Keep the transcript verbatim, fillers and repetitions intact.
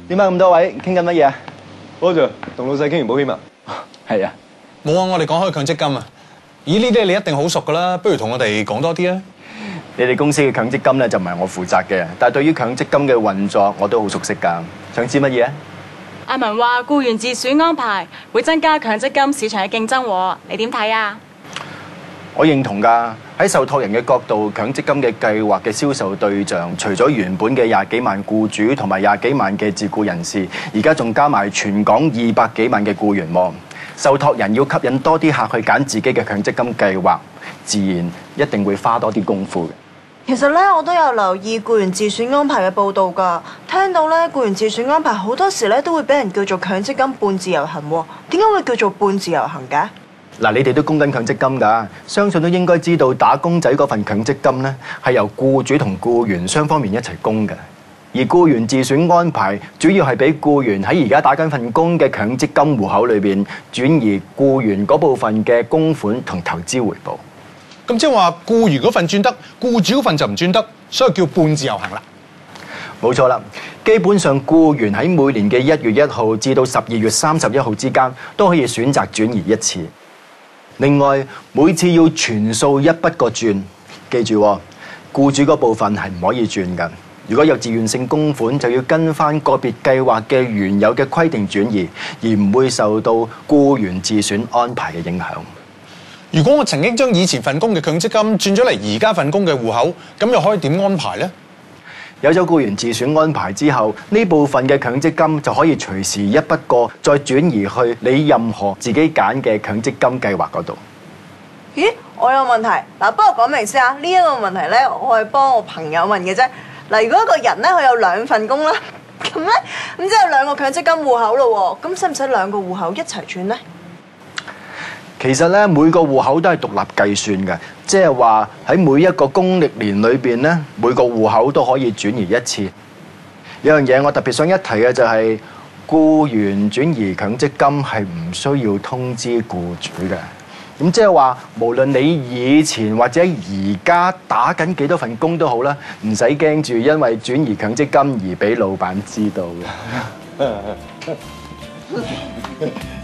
點解咁多位傾緊乜嘢啊？ 波 Sir 同老細傾完保險啊？ 係啊， 冇啊！我哋講開強積金啊，咦呢啲你一定好熟噶啦，不如同我哋講多啲啊！ 你哋公司嘅強積金咧就唔係我負責嘅，但係對於強積金嘅運作我都好熟悉㗎。想知乜嘢啊？ 阿文話僱員自選安排會增加強積金市場嘅競爭喎，你點睇啊？ 我認同㗎。喺受託人嘅角度，強積金嘅計劃嘅銷售對象，除咗原本嘅廿幾萬僱主同埋廿幾萬嘅自僱人士，而家仲加埋全港二百幾萬嘅僱員喎。受託人要吸引多啲客去揀自己嘅強積金計劃，自然一定會花多啲功夫嘅。 其實咧，我都有留意僱員自選安排嘅報導㗎。聽到咧，僱員自選安排好多時咧都會俾人叫做強積金半自由行喎。點解會叫做半自由行嘅？ 嗱，你哋都供緊強積金㗎，相信都應該知道打工仔嗰份強積金咧係由僱主同僱員雙方面一齊供嘅。而僱員自選安排主要係俾僱員喺而家打緊份工嘅強積金戶口裏邊轉移僱員嗰部分嘅供款同投資回報。 咁即係話僱員嗰份轉得，僱主嗰份就唔轉得，所以叫半自由行啦。 冇錯啦，基本上僱員喺每年嘅一月一號至到十二月三十一號之間都可以選擇轉移一次。另外，每次要全數一筆過轉，記住喎，僱主嗰部分係唔可以轉㗎。如果有自願性供款，就要跟翻個別計劃嘅原有嘅規定轉移，而唔會受到僱員自選安排嘅影響。 如果我曾經將以前份工嘅強積金轉咗嚟而家份工嘅戶口，咁又可以點安排呢？ 有咗僱員自選安排之後，呢部分嘅強積金就可以隨時一筆過再轉移去你任何自己揀嘅強積金計劃嗰度。 咦，我有問題嗱，不過講明先啊，呢一個問題咧，我係幫我朋友問嘅啫。嗱，如果一個人咧佢有兩份工啦，咁咧咁即係有兩個強積金戶口咯喎，咁使唔使兩個戶口一齊轉咧？ 其實咧，每個戶口都係獨立計算嘅，即係話喺每一個公歷年裏邊咧，每個戶口都可以轉移一次。有樣嘢我特別想一提嘅就係，僱員轉移強積金係唔需要通知僱主嘅。咁即係話，無論你以前或者而家打緊幾多份工都好啦，唔使驚住因為轉移強積金而俾老闆知道嘅。